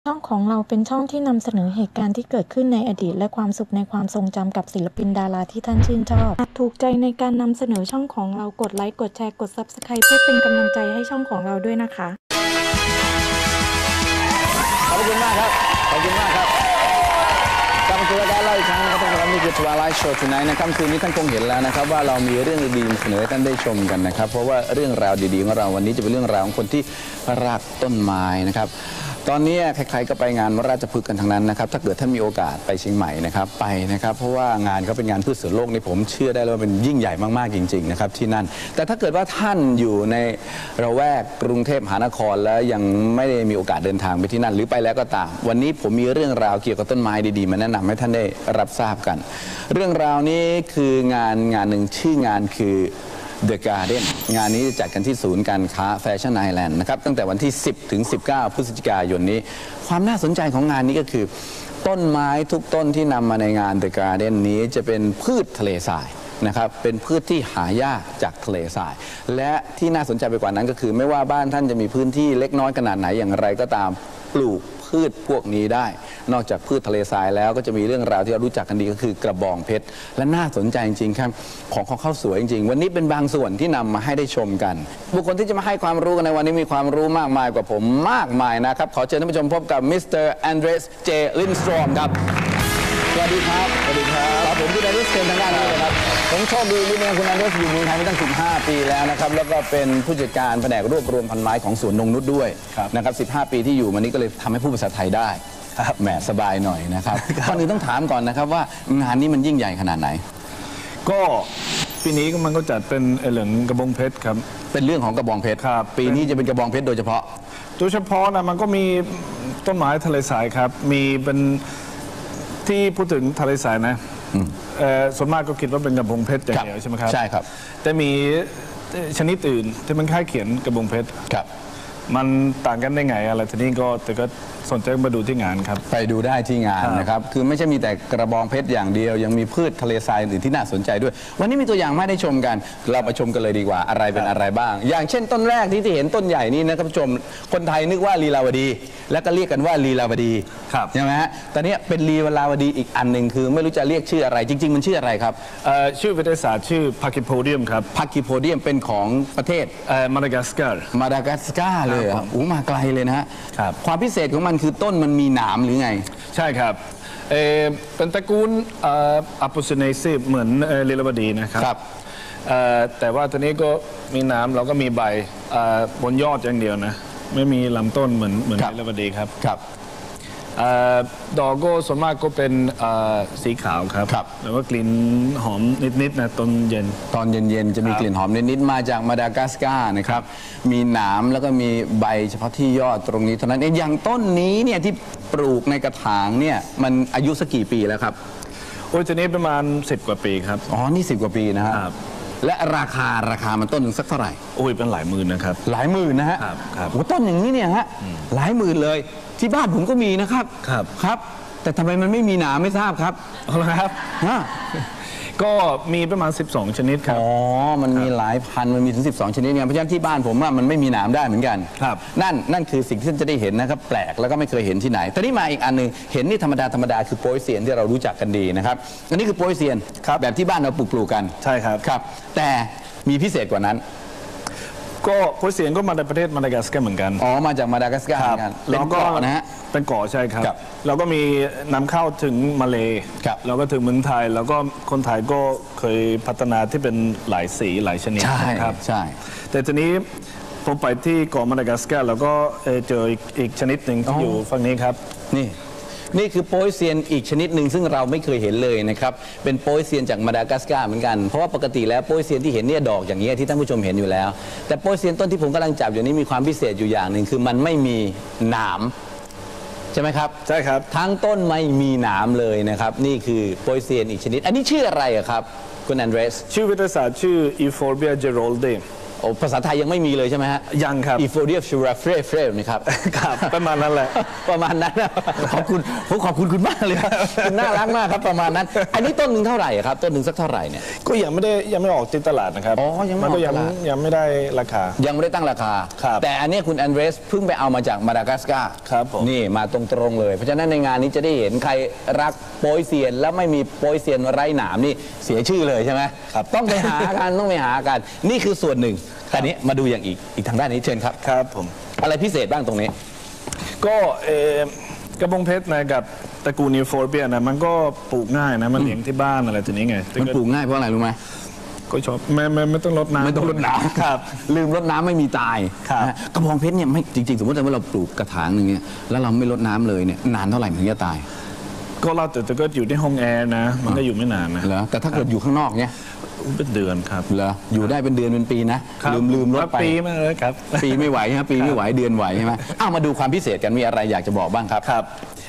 ช่องของเราเป็นช่องที่นำเสนอเหตุการณ์ที่เกิดขึ้นในอดีตและความสุขในความทรงจำกับศิลปินดาราที่ท่านชื่นชอบหากถูกใจในการนำเสนอช่องของเรากดไลค์กดแชร์กด Subscribe เพื่อเป็นกำลังใจให้ช่องของเราด้วยนะคะขอบคุณมากครับขอบคุณมากครับกลับมาสู่รายการเล่าอีกครั้งนะครับท่านผู้ชมนี่คือ Twilight Show Tonight นะครับคืนนี้ท่านคงเห็นแล้วนะครับว่าเรามีเรื่องดีๆมาเสนอให้ท่านได้ชมกันนะครับเพราะว่าเรื่องราวดีๆของเราวันนี้จะเป็นเรื่องราวของคนที่รักต้นไม้นะครับตอนนี้ใครๆก็ไปงานราชพฤกษ์กันทั้งนั้นนะครับถ้าเกิดท่านมีโอกาสไปเชียงใหม่นะครับไปนะครับเพราะว่างานเขาเป็นงานพืชสวนโลกนี่ผมเชื่อได้เลยว่าเป็นยิ่งใหญ่มากๆจริงๆนะครับที่นั่นแต่ถ้าเกิดว่าท่านอยู่ในระแวกกรุงเทพมหานครแล้วยังไม่ได้มีโอกาสเดินทางไปที่นั่นหรือไปแล้วก็ตามวันนี้ผมมีเรื่องราวเกี่ยวกับต้นไม้ดีๆมาแนะนำให้ท่านได้รับทราบกันเรื่องราวนี้คืองานหนึ่งชื่องานคือ The Garden งานนี้จะจัดกันที่ศูนย์การค้าแฟชั่นไอแลนด์นะครับตั้งแต่วันที่ 10 ถึง 19 พฤศจิกายนนี้ความน่าสนใจของงานนี้ก็คือต้นไม้ทุกต้นที่นำมาในงาน The Garden นี้จะเป็นพืชทะเลทรายนะครับเป็นพืชที่หายากจากทะเลทรายและที่น่าสนใจไปกว่านั้นก็คือไม่ว่าบ้านท่านจะมีพื้นที่เล็กน้อยขนาดไหนอย่างไรก็ตามปลูกพืชพวกนี้ได้นอกจากพืชทะเลทรายแล้วก็จะมีเรื่องราวที่เรารู้จักกันดีก็คือกระบองเพชรและน่าสนใจจริงๆครับของเขาสวยจริงๆวันนี้เป็นบางส่วนที่นำมาให้ได้ชมกันบุคคลที่จะมาให้ความรู้กันในวันนี้มีความรู้มากมายกว่าผมมากมายนะครับขอเชิญท่านผู้ชมพบกับมิสเตอร์แอนเดรสเจลินสตรอมครับสวัสดีครับสวัสดีครับผมคุณแอนเดรสเชิญทางด้านนี้เลยครับผมโชคดีที่เนี่ยคุณแอนเดรสอยู่เมืองไทยมาตั้ง15 ปีแล้วนะครับแล้วก็เป็นผู้จัดการแผนกรวบรวมพันไม้ของสวนนงนุชด้วยนะครับ15 ปีที่อยู่มานี้ก็เลยทำให้พูดภาษาไทยได้แหมสบายหน่อยนะครับก่อนอื่นต้องถามก่อนนะครับว่างานนี้มันยิ่งใหญ่ขนาดไหนก็ปีนี้มันก็จัดเป็นเหลืองกระบองเพชรครับเป็นเรื่องของกระบองเพชรครับปีนี้จะเป็นกระบองเพชรโดยเฉพาะนะมันก็มีต้นไม้ทะเลทรายครับมีเป็นที่พูดถึงทะเลทรายนะส่วนมากก็คิดว่าเป็นกระบองเพชรอย่างเดียวใช่ไหมครับใช่ครับแต่มีชนิดอื่นที่มันคล้ายเขียนกระบองเพชรครับมันต่างกันได้ไงอะไรทีนี้ก็แต่ก็สนใจมาดูที่งานครับไปดูได้ที่งานนะครับคือไม่ใช่มีแต่กระบองเพชรอย่างเดียวยังมีพืชทะเลทรายอื่นที่น่าสนใจด้วยวันนี้มีตัวอย่างมาได้ชมกันเราไปชมกันเลยดีกว่าอะไรเป็นอะไรบ้างอย่างเช่นต้นแรกที่เห็นต้นใหญ่นี่นะครับชมคนไทยนึกว่าลีลาวดีแล้วก็เรียกกันว่าลีลาวดีใช่ไหมฮะตอนนี้เป็นลีลาวดีอีกอันหนึ่งคือไม่รู้จะเรียกชื่ออะไรจริงๆมันชื่ออะไรครับชื่อวิทยาศาสตร์ชื่อพาคิโพเดียมครับพาคิโพเดียมเป็นของประเทศมาดากัสการ์เลยมาไกลเลยนะฮะความพิเศษของมันคือต้นมันมีหนามหรือไงใช่ครับเป็นตระกูลอัปโปซิเนซีเหมือนลีลาวดีนะครับแต่ว่าตอนนี้ก็มีหนามเราก็มีใบบนยอดอย่างเดียวนะไม่มีลำต้นเหมือนลีลาวดีครับดอกก็ส่วนมากก็เป็นสีขาวครับแล้วก็กลิ่นหอมนิดๆนะตอนเย็นจะมีกลิ่นหอมนิดๆมาจากมาดากัสการ์นะครับมีหนามแล้วก็มีใบเฉพาะที่ยอดตรงนี้เท่านั้นเองอย่างต้นนี้เนี่ยที่ปลูกในกระถางเนี่ยมันอายุสักกี่ปีแล้วครับโอ้ยตัวนี้ประมาณ10 กว่าปีครับอ๋อนี่10 กว่าปีนะครับและราคามันต้นหนึ่งสักเท่าไหร่โอ้ยเป็นหลายหมื่นนะครับหลายหมื่นนะฮะครับต้นอย่างนี้เนี่ยฮะหลายหมื่นเลยที่บ้านผมก็มีนะครับครับแต่ทำไมมันไม่มีหนามไม่ทราบครับครับก็มีประมาณ12 ชนิดครับอ๋อมันมีหลายพันมันมีถึง12 ชนิดเนี่ยเพราะฉะนั้นที่บ้านผมมันไม่มีหนามได้เหมือนกันครับนั่นคือสิ่งที่ท่านจะได้เห็นนะครับแปลกแล้วก็ไม่เคยเห็นที่ไหนตอนนี้มาอีกอันนึงเห็นนี่ธรรมดาคือโปยเซียนที่เรารู้จักกันดีนะครับอันนี้คือโปยเซียนแบบที่บ้านเราปลูกกันใช่ครับแต่มีพิเศษกว่านั้นก็โปยเซียนก็มาจากประเทศมาดากัสการ์เหมือนกันอ๋อมาจากมาดากัสการ์เหมือนกันแล้วก็นะฮะเป็นเกาะใช่ครับแล้วก็มีนำเข้าถึงมาเลแล้วก็ถึงเมืองไทยแล้วก็คนไทยก็เคยพัฒนาที่เป็นหลายสีหลายชนิดครับใช่แต่ทีนี้ผมไปที่เกาะมาดากัสการ์แล้วก็เจออีกชนิดหนึ่งที่อยู่ฝั่งนี้ครับนี่คือโปยเซียนอีกชนิดหนึ่งซึ่งเราไม่เคยเห็นเลยนะครับเป็นโปยเซียนจากมาดากัสการ์เหมือนกันเพราะว่าปกติแล้วโปยเซียนที่เห็นเนี่ยดอกอย่างนี้ที่ท่านผู้ชมเห็นอยู่แล้วแต่โปยเซียนต้นที่ผมกำลังจับอยู่นี้มีความพิเศษอยู่อย่างหนึ่งคือมันไม่มีหนามใช่ไหมครับใช่ครับทั้งต้นไม่มีหนามเลยนะครับนี่คือโปยเซียนอีกชนิดอันนี้ชื่ออะไรครับคุณแอนเดรสชื่อวิทยาศาสตร์ชื่อ Euphorbia geraldi โอ้ภาษาไทยยังไม่มีเลยใช่ไหมฮะยังครับอีโฟเดียชูราเฟรเฟรนี่ครับครับประมาณนั้นแหละประมาณนั้นนะขอบคุณผมขอบคุณคุณมากเลยครับคุณน่ารักมากครับประมาณนั้น อันนี้ต้นหนึ่งเท่าไหร่ครับต้นหนึ่งสักเท่าไหร่เนี่ยก็ยังไม่ออกติดตลาดนะครับอ๋อยังไม่มันก็ออกตลาดยังไม่ได้ราคายังไม่ได้ตั้งราคาครับแต่อันนี้คุณแอนเดรสเพิ่งไปเอามาจากมาดากัสการ์ครับผมนี่มาตรงๆเลย เพราะฉะนั้นในงานนี้จะได้เห็นใครรักโปยเซียนแล้วไม่มีโปยเซียนไร้หนามนี่เสียชื่อเลยใช่ไหมครับต้องไปหากันต้องไปหากันนี่คือส่วนหนึ่งแต่นี้มาดูอย่างอีกทางด้านนี้เชิญครับครับผมอะไรพิเศษบ้างตรงนี้ก็กระบองเพชรนะกับตระกูลนิวโฟเบียนะมันก็ปลูกง่ายนะมันเลี้ยงที่บ้านอะไรตัวนี้ไงมันปลูกง่ายเพราะอะไรรู้ไหมก็ชอบไม่ต้องรดน้ำไม่ต้องรดน้ำครับลืมรดน้ำไม่มีตายครับนะฮะกระบองเพชรเนี่ยไม่จริงๆสมมติว่าเราปลูกกระถางหนึ่งเนี่ยแล้วเราไม่รดน้ำเลยเนี่ยนานเท่าไหร่มันถึงจะตายก็เราแต่ก็อยู่ในห้องแอร์นะ มันก็อยู่ไม่นานนะเหรอแต่ถ้าเกิดอยู่ข้างนอกเนี่ยเป็นเดือนครับเหรออยู่ได้เป็นเดือนเป็นปีนะครับลืมรดไปปีมาเลยครับปีไม่ไหวฮะปีไม่ไหวเดือนไหวใช่ไหมอ้าวมาดูความพิเศษกันมีอะไรอยากจะบอกบ้างครับครับ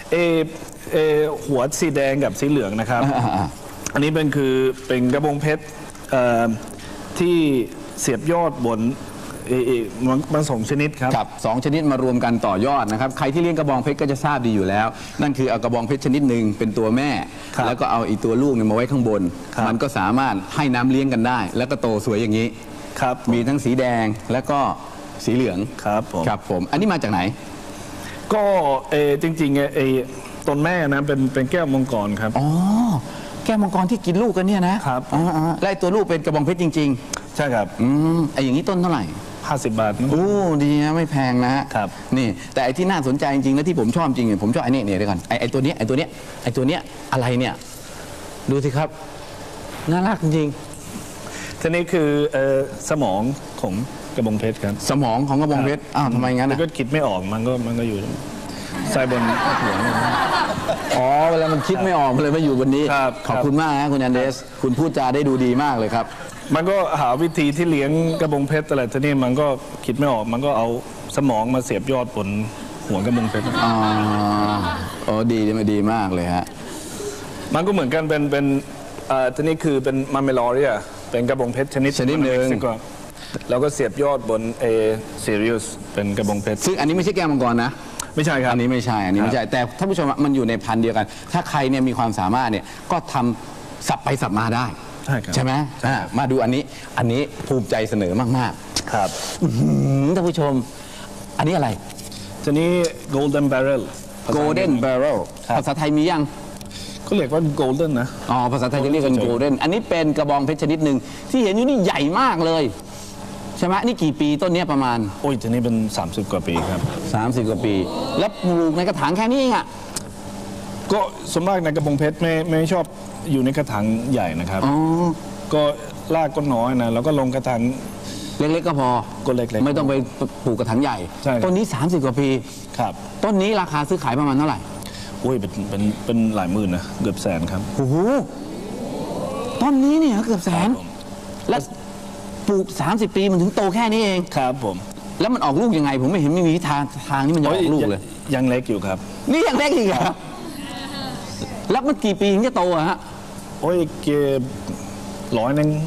หัวสีแดงกับสีเหลืองนะครับ อันนี้เป็นกระบองเพชรที่เสียบยอดบนมันสองชนิดครับครับสองชนิดมารวมกันต่อยอดนะครับใครที่เลี้ยงกระบองเพชรก็จะทราบดีอยู่แล้ว นั่นคือเอากระบองเพชรชนิดหนึ่งเป็นตัวแม่ครับแล้วก็เอาอีกตัวลูกเนี่ยมาไว้ข้างบนครับมันก็สามารถให้น้ำเลี้ยงกันได้ แล้วก็โตสวยอย่างนี้ครับมีทั้งสีแดงแล้วก็สีเหลืองครับผมครับผมอันนี้มาจากไหนก็จริงๆต้นแม่นะเป็นแก้วมังกรครับอ๋อแก้วมังกรที่กินลูกกันเนี่ยนะครับ อ๋อและไอ้ตัวลูกเป็นกระบองเพชรจริงใช่ครับไอ้อย่างนี้ต้นเท่าไหร่ 50 บาทนะโอ้ดีนะไม่แพงนะฮะครับนี่แต่ไอ้ที่น่าสนใจจริงๆและที่ผมชอบจริงเนี่ยผมชอบไอ้นี่เดี๋ยวก่อนไอ้ตัวเนี้ยอะไรเนี่ยดูสิครับน่ารักจริงทีนี้คือสมองของกระบองเพชรครับสมองของกระบองเพชรอ้าวทำไมงั้นแล้วอ่ะก็คิดไม่ออกมันก็อยู่ใส่บนหัวเนี่ยอ๋อเวลามันคิดไม่ออกมันเลยมาอยู่บนนี้ครับขอบคุณมากนะคุณแอนเดรสคุณพูดจาได้ดูดีมากเลยครับมันก็หาวิธีที่เลี้ยงกระบองเพชรอะไรทีนี้มันก็คิดไม่ออกมันก็เอาสมองมาเสียบยอดบนหัวกระบองเพชรอ๋อโอ้ดีมากเลยฮะมันก็เหมือนกันเป็นทีนี้คือเป็นมาเมลอเรียเป็นกระบองเพชรชนิดหนึ่งแล้วก็เสียบยอดบนซีเรียสเป็นกระบองเพชรซึ่งอันนี้ไม่ใช่แก้วมังกรนะไม่ใช่ครับอันนี้ไม่ใช่แต่ท่านผู้ชมมันอยู่ในพันธุ์เดียวกัน ถ้าใครเนี่ยมีความสามารถเนี่ยก็ทำสับไปสับมาได้ใช่ครับใช่ไหมมาดูอันนี้ภูมิใจเสนอมากครับๆท่านผู้ชม อันนี้อะไรทีนี้ golden barrel golden barrel ครับภาษาไทยมียังก็เรียกว่า golden นะอ๋อภาษาไทยจะเรียกกัน golden อันนี้เป็นกระบองเพชรชนิดหนึ่งที่เห็นอยู่นี่ใหญ่มากเลยใช่ไหมนี่กี่ปีต้นเนี้ยประมาณโอ้ยทีนี้เป็น30 กว่าปีครับ 30 กว่าปี แล้วปลูกในกระถางแค่นี้เองอ่ะก็ส่วนมากในกระบองเพชรไม่ชอบอยู่ในกระถางใหญ่นะครับอ๋อก็รากก็น้อยนะแล้วก็ลงกระถางเล็กๆก็พอก็เล็กๆไม่ต้องไปปลูกกระถางใหญ่ใช่ครับต้นนี้ 30 กว่าปีครับต้นนี้ราคาซื้อขายประมาณเท่าไหร่โอ้ยเป็นหลายหมื่นนะเกือบแสนครับโอ้โหต้นนี้เนี่ยเกือบแสนผมแล้วปลูก 30 ปีมันถึงโตแค่นี้เองครับผมแล้วมันออกลูกยังไง ผมไม่เห็นไม่มีทางที่มันจะออกลูกเลยยังเล็กอยู่ครับนี่ยังเล็กอีกเหรอแล้วมันกี่ปีถึงจะโตอะฮะโอ้ยเกือบ100 นึง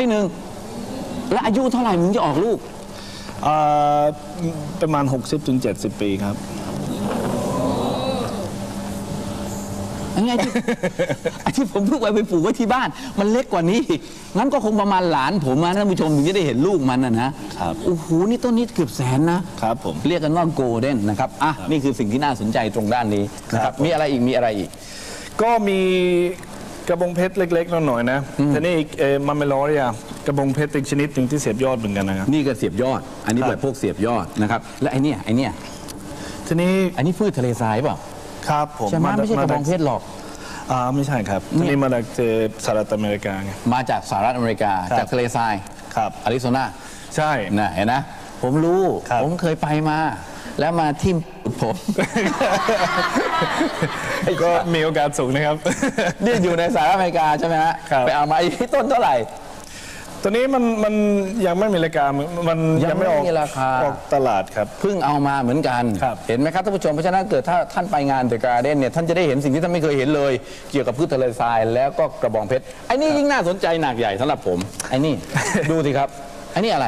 100 แล้วอายุเท่าไหร่มันถึงจะออกลูกประมาณ 60-70 ปีครับอันนี้ไอ้ที่ผมเพิ่งไปปลูกไว้ที่บ้าน มันเล็กกว่านี้อีกงั้นก็คงประมาณหลานผมนะท่านผู้ชมถึงจะได้เห็นลูกมันนะครับ โอ้โหนี่ต้นนี้เกือบแสนนะครับผมเรียกกันว่าโกลเด้นนะครับอ่ะนี่คือสิ่งที่น่าสนใจตรงด้านนี้นะครับมีอะไรอีกก็มีกระบองเพชรเล็กๆหน่อยๆนะทีนี้มาเมลอเรียกระบองเพชรอีกชนิดหนึ่งที่เสียบยอดเหมือนกันนะครับนี่ก็เสียบยอด อันนี้ครับแบบพวกเสียบยอดนะครับและไอเนี่ยทีนี้อันนี้พืชทะเลทรายเปล่าครับผมใช่ไหมไม่ใช่กระบองเพชรหรอกไม่ใช่ครับเนี่ยทีนี้มาจากสหรัฐอเมริกาไงมาจากสหรัฐอเมริกาครับจากทะเลทรายครับอาริโซนาใช่น่ะเห็นนะผมรู้ครับผมเคยไปมา แล้วมาทิ่มผมก็มีโอกาสสูงนะครับนี่อยู่ในสหรัฐอเมริกาใช่ไหมฮะครับไปเอามาไอ้ต้นเท่าไหร่ตัวนี้มันยังไม่มีราคามันยังไม่มีราคาออกตลาดครับเพิ่งเอามาเหมือนกันครับเห็นไหมครับท่านผู้ชมเพราะฉะนั้นเกิดถ้าท่านไปงานเดอะการ์เด้นเนี่ยท่านจะได้เห็นสิ่งที่ท่านไม่เคยเห็นเลย เกี่ยวกับพืชทะเลทรายแล้วก็กระบองเพชรไอ้นี่ยิ่งน่าสนใจหนักใหญ่สำหรับผมไอ้นี่ ดูสิครับไอ้นี่อะไร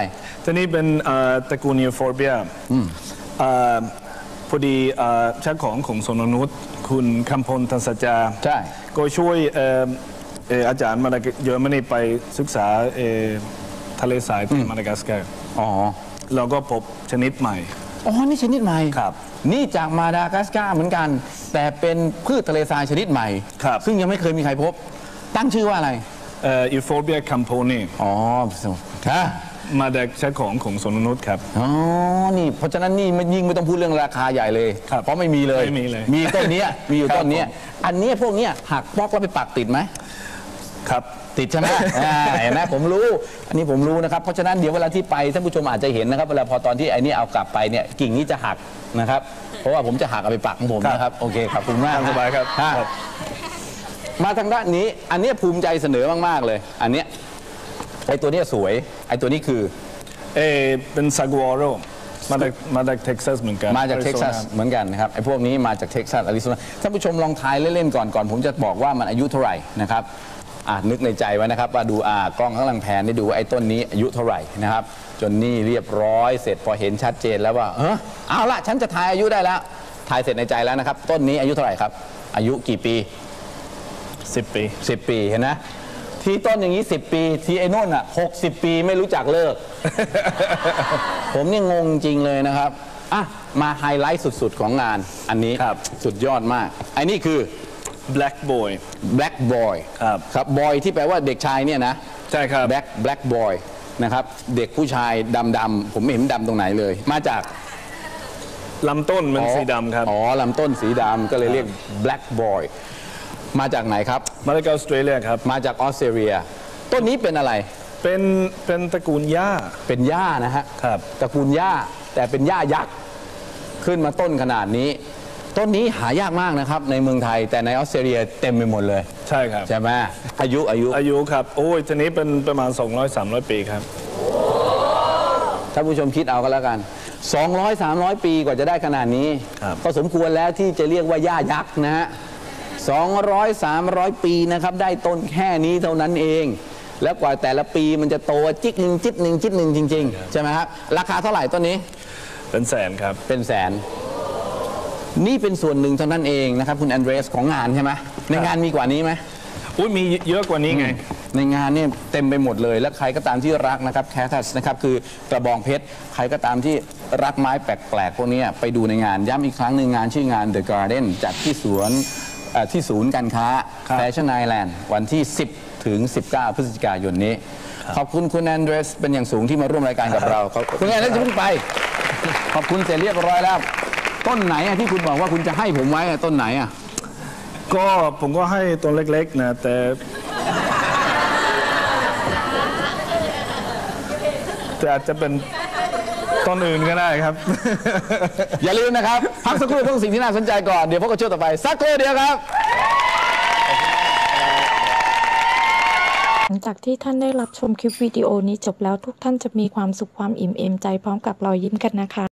ตัวนี้เป็นตระกูลยูโฟเบียพอดีเจ้าของสวนนกนุชคุณคำพลทันสัจจาใช่ก็ช่วยอาจารย์มาเยอรมนีไปศึกษาทะเลทรายที่มาดากัสการ์อ๋อเราก็พบชนิดใหม่อ๋อ นี่ชนิดใหม่ครับนี่จากมาดากัสการ์เหมือนกัน แต่เป็นพืชทะเลทรายชนิดใหม่ครับซึ่งยังไม่เคยมีใครพบ ตั้งชื่อว่าอะไรยูโฟเบียคัมโพนีอ๋อค่ะมาจากเจ้าของสวนนกนุชครับอ๋อ นี่ เพราะฉะนั้นนี่ยิ่งไม่ต้องพูดเรื่องราคาใหญ่เลยครับเพราะไม่มีเลยไม่มีเลยมีต้นเนี้ยมีอยู่ครับต้นเนี้ยผมอันเนี้ยพวกเนี้ยหักบล็อกแล้วไปปักติดไหมครับติดใช่ไหม เห็นไหมผมรู้ อันนี้ผมรู้นะครับ เพราะฉะนั้นเดี๋ยวเวลาที่ไปท่านผู้ชมอาจจะเห็นนะครับ เวลาพอตอนที่ไอ้นี่เอากลับไปเนี่ยกิ่งนี้จะหักนะครับ เพราะว่าผมจะหักเอาไปปักของผมนะครับ โอเคขอบคุณมากตามสบายครับฮะมาทางด้านนี้ อันเนี้ยภูมิใจเสนอมากๆเลย อันเนี้ยไอ้ตัวเนี้ยสวย ไอ้ตัวนี้คือเป็นซากัวโรมาจากเท็กซัสเหมือนกันมาจากเท็กซัส Arizona เหมือนกันนะครับไอ้พวกนี้มาจากเท็กซัสอาริโซนาท่านผู้ชมลองทายเล่นๆก่อนผมจะบอกว่ามันอายุเท่าไหร่นะครับนึกในใจไว้นะครับว่าดูกล้องข้างหลังแผนได้ดูว่าไอ้ต้นนี้อายุเท่าไหร่นะครับจนนี่เรียบร้อยเสร็จพอเห็นชัดเจนแล้วว่าเอาละฉันจะทายอายุได้แล้วทายเสร็จในใจแล้วนะครับต้นนี้อายุเท่าไหร่ครับอายุกี่ปี 10 ปี 10 ปีเห็นนะที่ต้นอย่างนี้10 ปีที่ไอ้นู่น60 ปีไม่รู้จักเลิก ผมนี่งงจริงเลยนะครับมาไฮไลท์สุดๆของงานอันนี้ครับสุดยอดมากไอ้นี่คือ Black Boy Black Boy ครับครับ Boy ที่แปลว่าเด็กชายเนี่ยนะใช่ครับ Black Boy นะครับเด็กผู้ชายดำๆผมไม่เห็นดำตรงไหนเลย มาจากลำต้นมันสีดำครับอ๋อลำต้นสีดำก็เลยเรียก Black Boy มาจากไหนครับมาจากออสเตรเลียครับมาจากออสเตรเลียต้นนี้เป็นอะไรเป็นตระกูลหญ้าเป็นหญ้านะฮะครับตระกูลหญ้าแต่เป็นหญ้ายักษ์ขึ้นมาต้นขนาดนี้ ต้นนี้หายากมากนะครับในเมืองไทยแต่ในออสเตรเลียเต็มไปหมดเลยใช่ครับใช่ไหมอายุครับโอ้ยทีนี้เป็นประมาณ200-300 ปีครับท่านผู้ชมคิดเอาก็แล้วกัน200-300 ปีกว่าจะได้ขนาดนี้ครับก็สมควรแล้วที่จะเรียกว่าหญ้ายักษ์นะฮะ200-300 ปีนะครับได้ต้นแค่นี้เท่านั้นเอง แล้วกว่าแต่ละปีมันจะโตจิ๊กหนึ่งจิ๊ดหนึ่งจิ๊ดหนึ่งจริงๆใช่ไหมครับราคาเท่าไหร่ต้นนี้เป็นแสนครับเป็นแสนนี่เป็นส่วนหนึ่งเท่านั้นเองนะครับคุณแอนเดรสของงานใช่ไหมในงานมีกว่านี้ไหมอุ้ยมีเยอะกว่านี้ไงในงานเนี่ยเต็มไปหมดเลยและใครก็ตามที่รักนะครับแคทัสนะครับคือกระบองเพชรใครก็ตามที่รักไม้แปลกๆพวกนี้ไปดูในงานย้ำอีกครั้งหนึ่งงานชื่องาน The Garden จัดที่ศูนย์การค้าครับ Fashion Island วันที่ 10 ถึง 19 พฤศจิกายนนี้ ขอบคุณคุณแอนเดรสเป็นอย่างสูงที่มาร่วมรายการกับเราคุณแอนเดรสจะเพิ่งไปขอบคุณเสร็จเรียบร้อยแล้วต้นไหนที่คุณบอกว่าคุณจะให้ผมไว้ต้นไหนก็ผมก็ให้ต้นเล็กๆนะแต่อาจจะเป็นต้นอื่นก็ได้ครับอย่าลืมนะครับพักสักครู่เพื่อสิ่งที่น่าสนใจก่อนเดี๋ยวพบกันช่วงต่อไปสักครู่เดียวครับหลังจากที่ท่านได้รับชมคลิปวิดีโอนี้จบแล้วทุกท่านจะมีความสุขความอิ่มเอมใจพร้อมกับรอยยิ้มกันนะคะ